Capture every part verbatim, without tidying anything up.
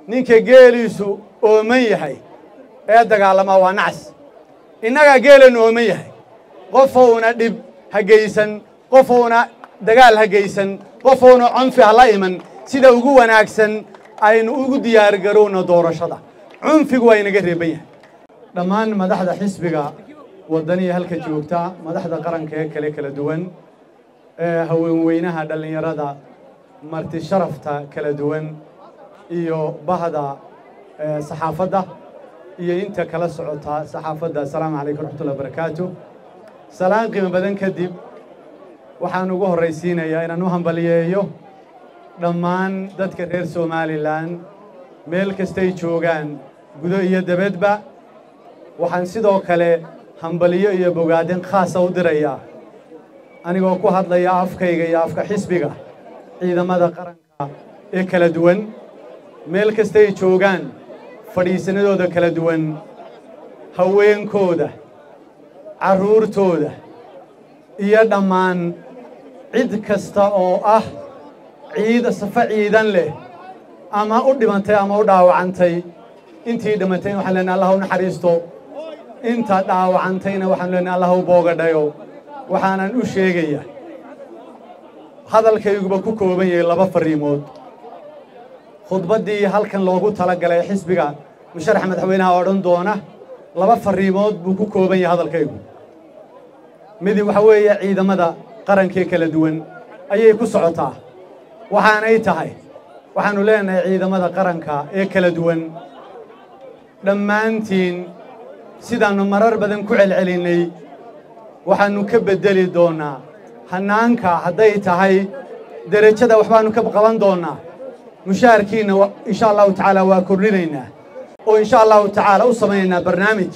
ninka geeliisu ooman yahay ee dagaalama waa nacas innaga geelanu ooman yahay qofuuna dhib hageysan qofuuna dagaal hageysan qofuuna cunfi hala iman sida ugu wanaagsan aynu ugu diyaar garowno doorashada cunfigu waa inaga reeban yahay dhammaan madaxda xisbiga wadaniga halka joogta madaxda qaranka ee kale kala duwan ee haweenweynaha dhalinyarada marti sharafta kala duwan iyo bahda saxaafadda iyo inta kala socota saxaafadda assalaamu calaykum waraxmatullahi wabarakaatuh salaan qiimo badan kadib waxaan ugu horraysiinayaa inaan u hambaliyeeyo dhammaan dadka reer Somaliland meel kastay joogaan gudo iyo dabadba waxaan sidoo kale hambaliyo iyo bogaadin khaas ah u dirayaa anigoo ku hadlaya afkayga iyo afka xisbiga ciidamada qaranka ee kala duwan meel kastay joogaan fadhiisanadooda kala duwan haweenkooda carruurtooda iyo dhammaan cid kasta oo ah ciid safa ciidan leh ama u dhimantay ama u dhaawacantay intii dhimatay waxaan leenahay Allah u naxariisto inta dhaawacantayna waxaan leenahay Allah u boogadhayo waxaanan u sheegayaa hadalkayguba ku kooban yahay laba fariimood khudbadii halkan loogu talagalay xisbiga musharax madaxweynaha oo dhan doona laba fariimood buu ku kooban yahay hadalkaygu mid waxa weeye ciidamada qaranka kala duwan ayay ku socotaa waxaanay tahay waxaanu leenahay ciidamada qaranka ee kala duwan dhammaantiin sidaanu marar badan ku celcelinay waxaanu ka bedeli doonaa hanaanka hadday tahay darajada waxbaanu ka qaban doonaa mushaarkiina insha Allah ta'ala waa kordhinaynaa oo insha Allah ta'ala u sameeynaa barnaamij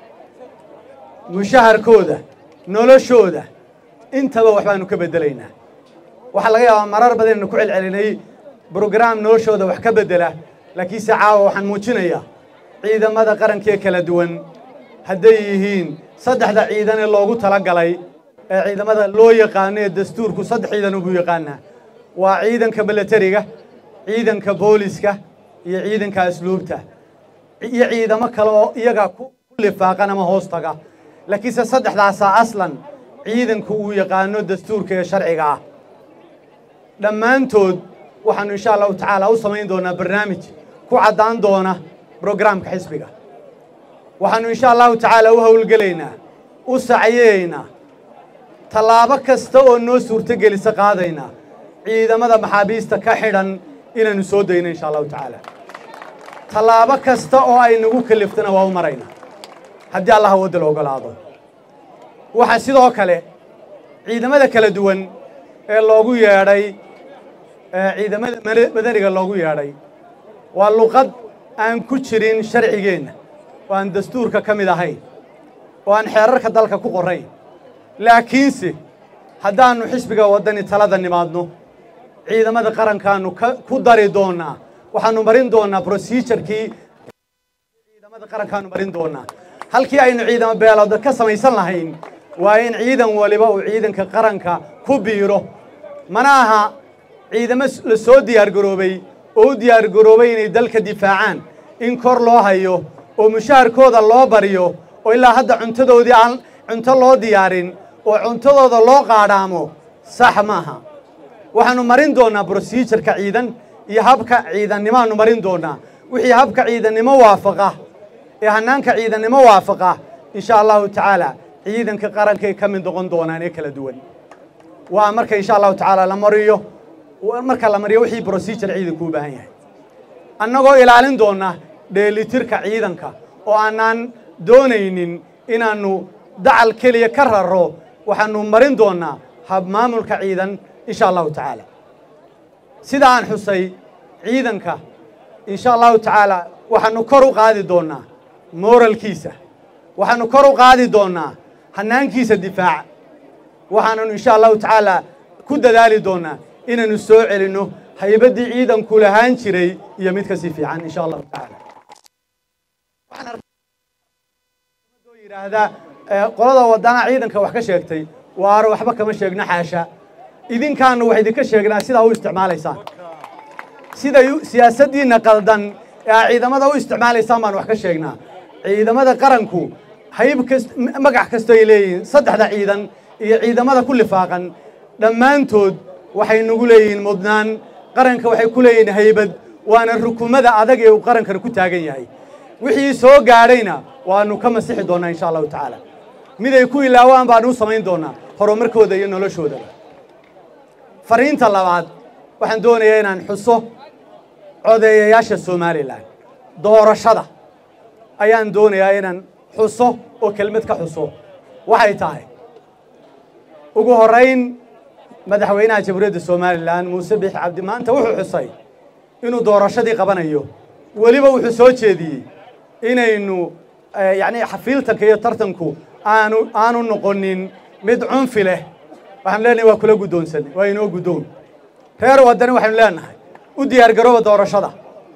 mushaharkooda noloshooda intaba waxbaanu ka bedelaynaa waxa laga yaabaa marar badan inuu ku celcelinay program noloshooda wax ka bedela laakiin saacaw waxaan muujinayaa ciidamada qaranka ee kala duwan hadday yihiin saddexda ciidan ee loogu talagalay ee ciidamada loo yaqaan ee dastuurku saddex ciidan uu yaqaana waa ciidanka militariga ciidanka booliska iyo ciidanka asluubta iyo ciidamo kale oo iyaga ku lifaaqan ama hoos taga laakiin saddexdaas aslan ciidanku uu yaqaano dastuurka ee sharciga ah dhammaantood waxaanu insha Allah ta'ala u sameyn doonaa barnaamij ku cadaan doona programka xisbiga waxaanu insha Allah ta'ala u hawlgaleynaa u saciyeynaa talaabo kasta oo noo suurta gelisa qaadayna ciidamada maxaabiista ka xidhan inaanu soo dayno insha Allah ta'ala talaabo kasta oo ay nagu kaliftana waa u marayna haddii Allah wada loo ogolaado waxa sidoo kale ciidamada kala duwan ee loogu yeedhay ciidamada madaniga loogu yeedhay waa luqad aan ku jirin sharcigeena oo aan dastuurka ka mid ahayn oo aan xeerarka dalka ku qorayn laakiinse haddaanu xisbiga wadani talada nimaadno ciidamada qarankaanu ku dari doonaa waxaanu marin doonaa procedure-kii ciidamada qarankaanu marin doonaa halkii aynu ciidamo beelooda ka samaysan lahayn waa in ciidan waliba uu ciidanka qaranka ku biiro mana aha ciidamo la soo diyaar garoobay oo diyaar garoobay inay dalka difaacaan in kor loo hayo oo mushaharkooda loo bariyo oo ilaa hadda cuntadoodii aan cunto loo diyaarin oo cuntadooda loo qaadhaamo sax maaha waxaanu marin doonaa procedure-ka ciidan iyo habka ciidannimo marin doonaa wixii habka ciidannimo waafaqa ee hanaanka ciidannimo waafaqa insha Allah ta'ala ciidanka qaranka ay ka mid noqon doonaan ee kala duwan waa marka insha Allah ta'ala la mariyo marka la mariyo wixii procedure ciidanku u baahan yahay annagoo ilaalin doona dheelitirka ciidanka oo aanan doonaynin inaanu dacal kaliya ka raro waxaanu marin doonaa hab maamulka ciidan insha Allah ta'ala sida aan xusay ciidanka insha Allah ta'ala waxaanu kor u qaadi doonaa moralkiisa waxaanu kor u qaadi doonaa hanaankiisa difaac waxaanu insha Allah ta'ala ku dadaali doonaa inaanu soo celino haybadii ciidanku lahaan jiray iyo mid ka si fiican insha Allah ta'ala waxaan yiraahdaa qolada wadana ciidanka wax ka sheegtay waaro waxba kama sheegna xaasha idinkaanu wax idinka sheegnaa sida uu isticmaalaysaan sida siyaasaddiina qaldan ciidamada u isticmaalaysaa baan wax ka sheegnaa ciidamada qaranku hayb kasta magac kasta ay leeyihiin saddexda ciidan iyo ciidamada ku lifaaqan dhammaantood waxay nagu leeyihiin mudnaan qaranka waxay ku leeyihiin haybad waana rukumada adag ee uu qarankana ku taagan yahay wixii soo gaadhayna waanu ka masixi doonaa insha allahu tacaala mid ay ku ilaawaan baanu u samayn doonaa horumarkooda iyo noloshoodaba fariinta labaad waxaan doonayaa inaan xuso codeeyayaasha somalilan doorashada ayaan doonayaa inaan xuso oo kelmad ka xuso waxay tahay ugu horrayn madaxweynaha jamhuuriyadda somalilan muuse biixi cabdi maanta wuxuu xusay inuu doorashadii qabanayo weliba wuxuu soo jeediyey inaynu yacni xafiiltanka iyo tartanku aanu aanu noqonin mid cunfi leh waxaan leenahay waa kula guddoonsan waa inoo guddoon reer waddani waxaynu leenahay u diyaargarooba doorashada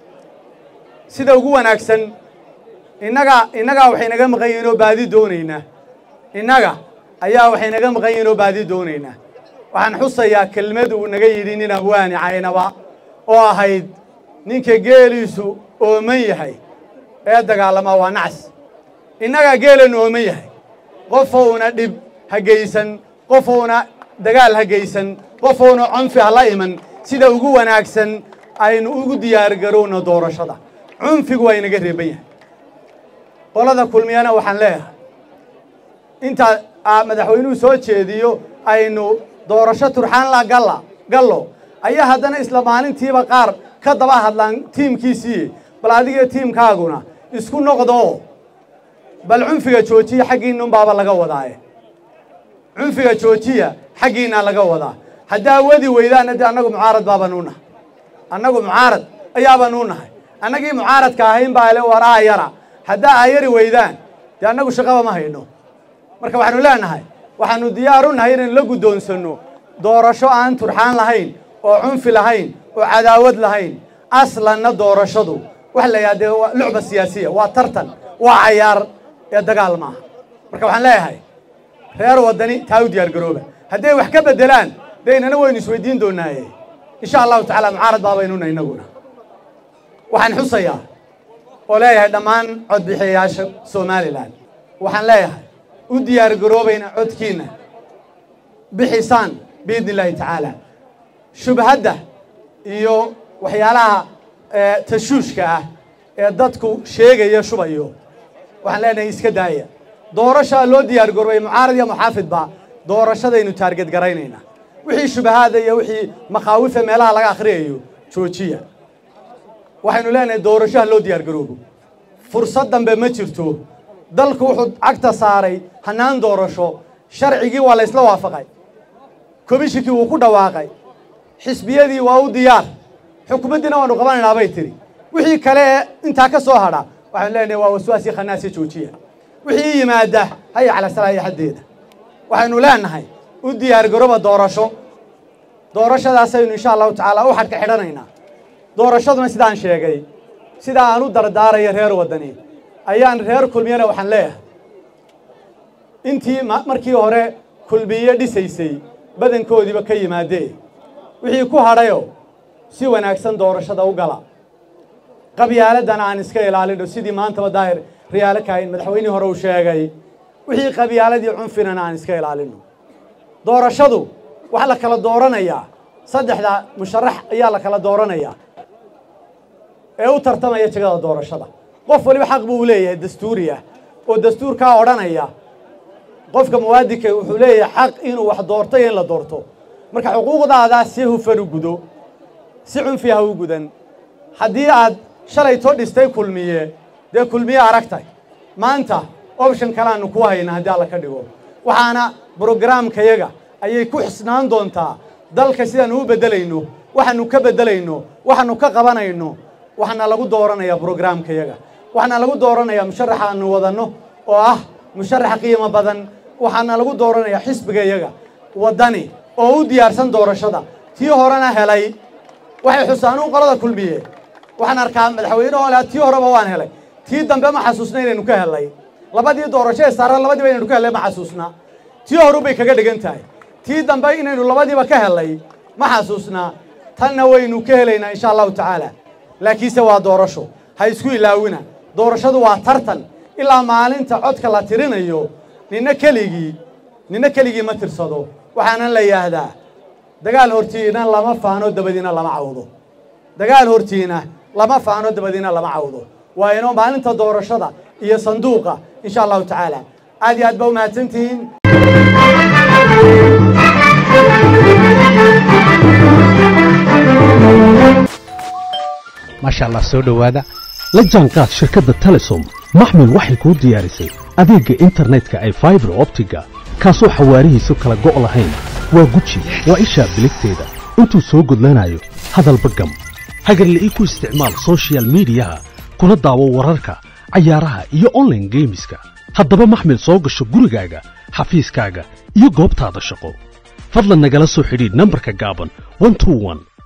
sida ugu wanaagsan innaga innagaa waxay naga maqan yihiin oo baadi doonaynaa innaga ayaa waxay naga maqan yihiin oo baadi doonaynaa waxaan xusayaa kelmad uu naga yidhi nin abwaani caynaba oo ahayd ninka geeliisu ooman yahay ee dagaalama waa nacas innagaa geelanu ooman yahay qofuuna dhib ha geysan qofuuna dagaal ha geysan qofuuna cunfi ha la iman sida ugu wanaagsan aynu ugu diyaargarowno doorashada cunfigu waa inaga reeban yahay qolada kulmiyana waxaan leeyahay inta madaxweynuhu soo jeediyo aynu doorasho turxaan la galla gallo ayaa haddana isla maalintiiba qaar ka daba hadlaan tiimkiisii bal adiga tiimkaaguna isku noqdo bal cunfiga joojiya xaggiinun baaba laga wadaaye cunfiga joojiya xaggiina laga wadaa haddaa wadi weydaan hadda annagu mucaarad baabanu nahay annagu mucaarad ayaabanu nahay annagii mucaaradka ahayn baa le war aayara haddaa aayari weydaan dee annagu shaqaba ma hayno marka waxaanu leenahay waxaanu diyaar u nahay inaynu la guddoonsanno doorasho aan turxaan lahayn oo cunfi lahayn oo cadaawad lahayn aslanna doorashadu wax la yidhahdee waa lucba siyaasiya waa tartan waa cayaar ee dagaal maaha marka waxaan leeyahay reer waddani taa u diyaar garooba hadday wax ka beddelaan dee inana waynu isweydiin doonaaye insha allahu tacaala mucaarad baabaynuna innaguna waxaan xusayaa oo leeyahay dhammaan codbixiyayaasha somalilan waxaan leeyahay u diyaar garoobayna codkiinna bixisaan biidni illaahi tacaala shubhadda iyo waxyaalaha tashuushka ah ee dadku sheegaya shubayo waxaan leenahay iska daaya doorashaa loo diyaar garoobay mucaarad iyo muxaafidba doorashadaynu taarget garaynaynaa wixii shubahaada iyo wixii makhaawifa meelaha laga akhriyayo joojiya waxaynu leenahay doorashaha loo diyaar garoobo fursad dambe ma jirto dalku wuxuu cagta saaray hanaan doorasho sharcigii waa la isla waafaqay komishikii wuu ku dhawaaqay xisbiyadii waa u diyaar xukuumaddiina waanu qabanaynaa bay tiri wixii kale ee intaa ka soo hadha waxaanu leenahay waa waswaasi khanaasi joojiya wixii yimaada haya cala salaahi xaddeeda waxaynu leenahay u diyaar garooba doorasho doorashadaasaynu insha allahu tacaala u xadhka xidhanaynaa doorashaduna sidaan sheegay sida aan u dardaarayo reer waddani ayaan reer kulmiyana waxaan leeyahay intii markii hore kulmiye dhisaysay badankoodiiba ka yimaadee wixii ku hadhayo si wanaagsan doorashada u gala qabyaaladana aan iska ilaalino sidii maantaba daahir riyaalo kahayn madaxweynihii hore uu sheegay wixii qabyaaladii cunfinana aan iska ilaalino doorashadu waxaa la kala dooranayaa saddexda musharax ayaa la kala dooranayaa ee u tartamaya jagada doorashada qof waliba xaq buu leeyahay dastuuri ah oo dastuurkaa odhanaya qofka muwaadinka wuxuu leeyahay xaq inuu wax doorto iyo in la doorto marka xuquuqdaadaa si hufan u gudo si cunfi ha u gudan haddii aad shalay too dhistay kulmiye dee kulmiye aragtay maanta option kalaanu ku hayna haddii alla ka dhigo waxaana brograamkayaga ayay ku xisnaan doontaa dalka sidaanu u beddelayno waxaanu ka beddelayno waxaanu ka qabanayno waxaana lagu dooranayaa brograamkayaga waxaana lagu dooranayaa musharaxa aanu wadanno oo ah musharaxa qiimo badan waxaana lagu dooranayaa xisbigayaga waddani oo u diyaarsan doorashada tii horena helay waxay xusaanuun qolada kulmiye waxaan arkaa madaxweyne oo leh tii horeba waan helay tii dambe ma xasuusna inaynu ka helay labadii doorasho ee saaran labadiiba inaynu ka helay ma xasuusna tii horu bay kaga dhigan tahay tii dambe inaynu labadiiba ka helay ma xasuusna tanna waynu ka helaynaa insha allahu tacaala laakiinse waa doorasho ha isku ilaawina doorashadu waa tartan ilaa maalinta codka la tirinayo nina keligii nina keligii ma tirsado waxaana la yaahdaa dagaal hortiina lama faano dabadina lama cawdo dagaal hortiina lama faano dabadina lama cawdo waa inoo maalinta doorashada iyo sanduuqa insha Allah taala aad iyo aad baa mahadsantihiin ما شاء الله سو دhowaada la jaanqaad shirkadda Telesom maxmil waxay ku diyaarisay adeega internetka ay fiber optiga kaasoo xawaarihiisu kala go' lahayn waa guji waa isha biligteeda intuu soo gudlanayo hadalba gam hagarle ii ku isticmaal social media kuna daawo wararka ciyaaraha iyo online gameska haddaba maxmil soo gasho gurigaaga xafiiskaaga iyo goobtaada shaqo fadlan nagala soo xidhiidh nambarka gaaban one two one